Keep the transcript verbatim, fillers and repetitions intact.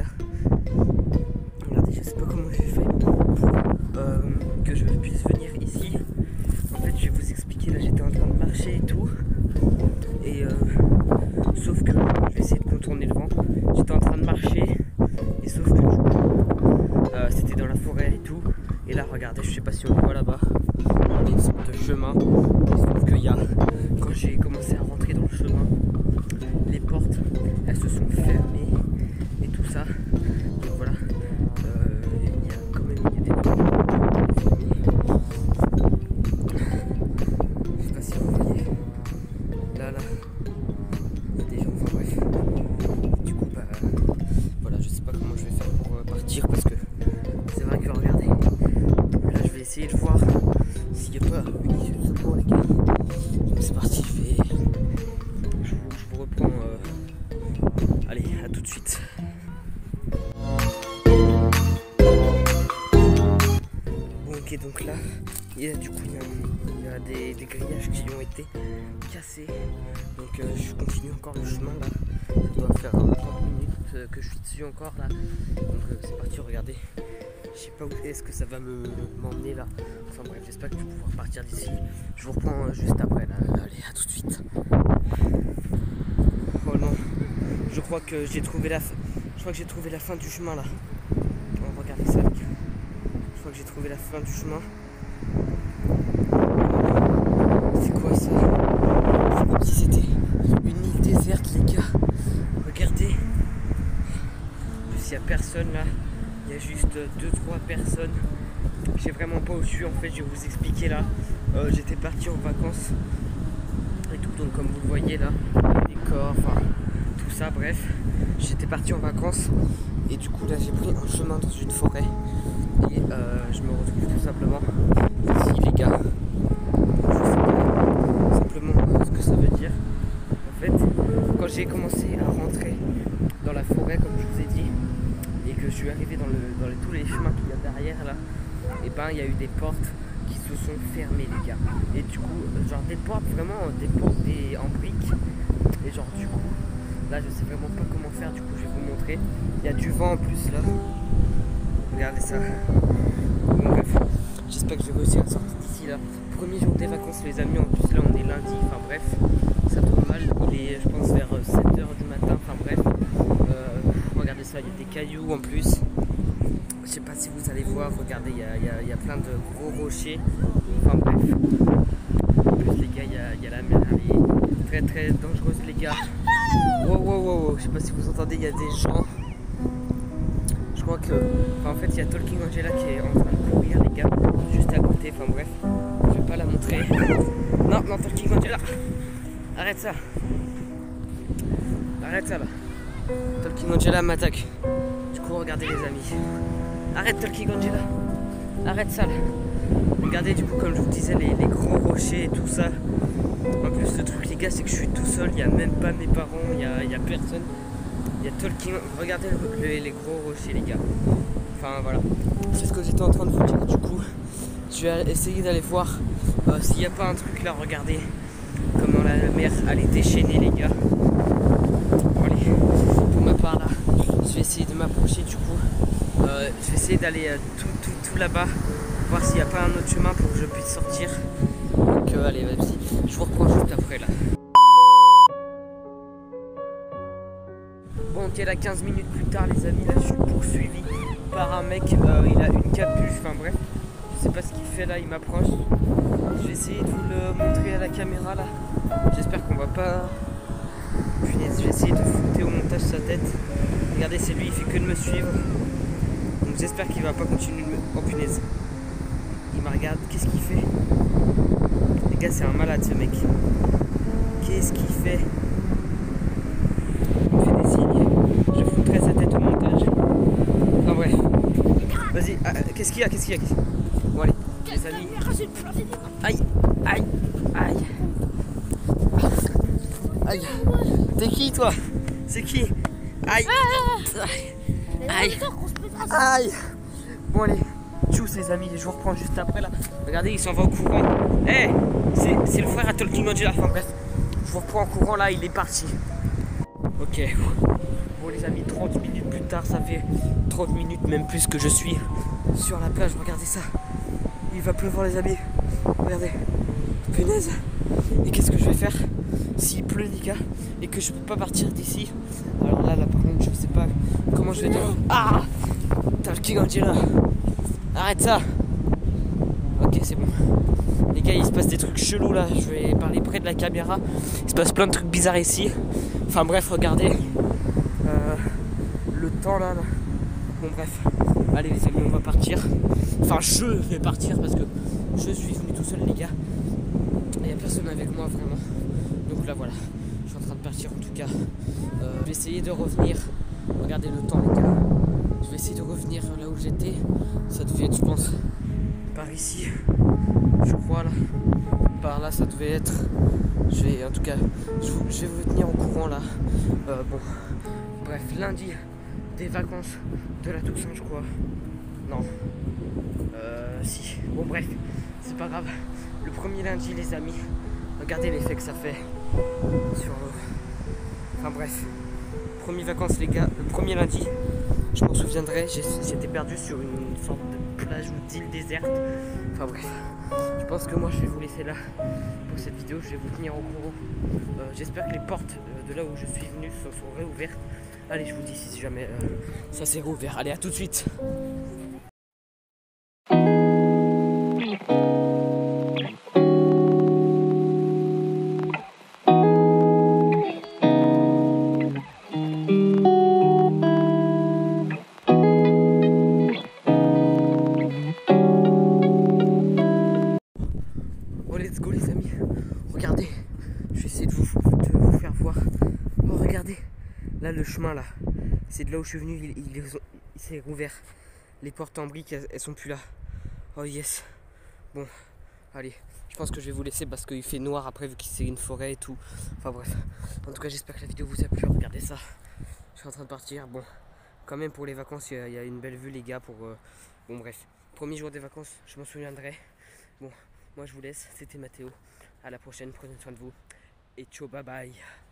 Regardez, je sais pas comment j'ai fait pour euh, que je puisse venir ici. En fait, je vais vous expliquer. Là, j'étais en train de marcher et tout. Et euh, sauf que je vais essayer de contourner le vent. J'étais en train de marcher. Et sauf que du coup, euh, c'était dans la forêt et tout. Et là, regardez, je sais pas si on le voit là-bas. Il y a une sorte de chemin. Et sauf qu'il y a, quand j'ai commencé à rentrer dans le chemin, les portes, elles se sont fermées et tout ça. Donc voilà, euh, il y a quand même il y a des portes fermées. Je sais pas si vous voyez. Là, là, il y a des gens, enfin bref. Du coup, bah voilà, je sais pas comment je vais faire pour euh, partir parce que c'est vrai que regardez. Là, je vais essayer de voir s'il n'y a pas une issue de secours, les gars. Donc c'est parti, je vais. Je vous, je vous reprends. Euh... Allez, à tout de suite. Bon, ok, donc là, il y a, du coup, il y a, il y a des, des grillages qui ont été cassés. Donc, euh, je continue encore le chemin là. Ça doit faire euh, trente minutes euh, que je suis dessus encore là. Donc, euh, c'est parti, regardez. Je sais pas où est-ce que ça va me m'emmener là. Enfin bref, j'espère que je vais pouvoir partir d'ici. Je vous reprends euh, juste après là. Allez, à tout de suite. Oh non, je crois que j'ai trouvé la fin. Je crois que j'ai trouvé la fin du chemin là. Oh, regardez ça. Je crois que j'ai trouvé la fin du chemin. C'est quoi ça? C'est comme si c'était une île déserte, les gars. Regardez. En plus, il n'y a personne là. Il y a juste deux trois personnes. Je sais vraiment pas où je suis en fait, je vais vous expliquer là. Euh, J'étais parti en vacances et tout, donc comme vous le voyez là, les corps, enfin tout ça, bref. J'étais parti en vacances et du coup là j'ai pris un chemin dans une forêt et euh, je me retrouve tout simplement ici, les gars. Je sais pas simplement ce que ça veut dire. En fait, quand j'ai commencé à rentrer dans la forêt, comme je vous ai dit, et que je suis arrivé dans, le, dans les, tous les chemins qu'il y a derrière là, et ben il y a eu des portes qui se sont fermées, les gars. Et du coup, genre des portes, vraiment des portes des, en briques. Et genre du coup, là je sais vraiment pas comment faire, du coup je vais vous montrer. Il y a du vent en plus là. Regardez ça. Bon bref, j'espère que je vais réussir à sortir d'ici là. Premier jour des vacances les amis, en plus là on est lundi, enfin bref, ça tombe mal. Il est je pense vers sept heures du matin, enfin bref. Euh, regardez ça, il y a des cailloux en plus. Je sais pas si vous allez voir, regardez, il y a, il y a, il y a plein de gros rochers. Enfin bref. En plus les gars, il y a, il y a la mer, elle est très très dangereuse, les gars. Wow wow wow wow, je sais pas si vous entendez, il y a des gens. Je crois que, enfin, en fait il y a Talking Angela qui est en train de courir, les gars, juste à côté, enfin bref. Je vais pas la montrer. Non, non, Talking Angela, arrête ça. Arrête ça là. Talking Angela m'attaque. Du coup regardez les amis. Arrête Talking Angela. Arrête ça là. Regardez du coup comme je vous disais les, les gros rochers et tout ça. En plus le truc les gars c'est que je suis tout seul. Il n'y a même pas mes parents. Il n'y a, il y a personne. Il y a Talking. Regardez le, le, les gros rochers les gars. Enfin voilà. C'est ce que j'étais en train de vous dire. Du coup je vais essayer d'aller voir euh, s'il n'y a pas un truc là. Regardez comment la mer elle est déchaînée les gars. Pour ma part là, je vais essayer de m'approcher du coup. Euh, je vais essayer d'aller euh, tout, tout, tout là-bas, voir s'il n'y a pas un autre chemin pour que je puisse sortir. Donc euh, allez, vas-y, je vous reprends juste après là. Bon, ok, là quinze minutes plus tard, les amis, là je suis poursuivi par un mec. Euh, il a une capuche, enfin bref, je sais pas ce qu'il fait là, il m'approche. Je vais essayer de vous le montrer à la caméra là. J'espère qu'on va pas. Punaise, je vais essayer de flouter au montage sa tête. Regardez, c'est lui, il fait que de me suivre. Donc j'espère qu'il va pas continuer de me... Oh punaise. Il me regarde, qu'est-ce qu'il fait? Les gars, c'est un malade ce mec. Qu'est-ce qu'il fait? Il me fait des signes. Je foutrai sa tête au montage. Non bref. Vas-y, ah, qu'est-ce qu'il y a? Qu'est-ce qu'il y a? Bon allez, les amis. Aïe, aïe, aïe. Aïe. T'es qui toi? C'est qui? Aïe. Aïe. Aïe. Aïe. Bon allez, tchuss les amis, je vous reprends juste après là. Regardez, il s'en va au courant. Eh, hey, c'est le frère à Talking Angela. Enfin bref, je vous reprends en courant là, il est parti. Ok. Bon les amis, trente minutes plus tard. tard, ça fait trente minutes, même plus que je suis sur la plage. Regardez ça. Il va pleuvoir les amis. Regardez. Punaise. Et qu'est-ce que je vais faire s'il pleut les gars et que je peux pas partir d'ici? Alors là, là par contre, je sais pas comment je vais dire. Ah, t'as le King Angela. Arrête ça. Ok, c'est bon. Les gars, il se passe des trucs chelous là. Je vais parler près de la caméra. Il se passe plein de trucs bizarres ici. Enfin bref, regardez. Euh, le temps là, là. Bon bref. Allez les amis, on va partir. Enfin, je vais partir parce que je suis venu tout seul les gars. Il n'y a personne avec moi vraiment. Donc là voilà. Je suis en train de partir en tout cas. Euh, je vais essayer de revenir. Regardez le temps les gars. Je vais essayer de revenir là où j'étais. Ça devait être, je pense, par ici. Je crois là. Par là ça devait être. Je vais en tout cas. Je, vous, je vais vous tenir au courant là. Euh, bon. Bref, lundi des vacances de la Toussaint je crois. Non. Euh si. Bon bref. C'est pas grave. Le premier lundi les amis. Regardez l'effet que ça fait sur l'eau. Enfin bref. Premier vacances les gars. Le premier lundi. Je m'en souviendrai, j'étais perdu sur une sorte de plage ou d'île déserte. Enfin bref, je pense que moi je vais vous laisser là pour cette vidéo, je vais vous tenir au courant. Euh, J'espère que les portes de là où je suis venu se sont réouvertes. Allez, je vous dis si jamais euh, ça s'est réouvert. Allez, à tout de suite. Oh let's go les amis, regardez, je vais essayer de vous, de vous faire voir. Oh regardez, là le chemin là, c'est de là où je suis venu, il, il, il s'est rouvert. Les portes en briques elles, elles sont plus là. Oh yes. Bon, allez, je pense que je vais vous laisser parce qu'il fait noir après vu que c'est une forêt et tout. Enfin bref, en tout cas j'espère que la vidéo vous a plu, regardez ça. Je suis en train de partir, bon, quand même pour les vacances il y, y a une belle vue les gars pour... Euh... Bon bref, premier jour des vacances, je m'en souviendrai. Bon. Moi je vous laisse, c'était Mathéo. À la prochaine, prenez soin de vous. Et ciao, bye bye.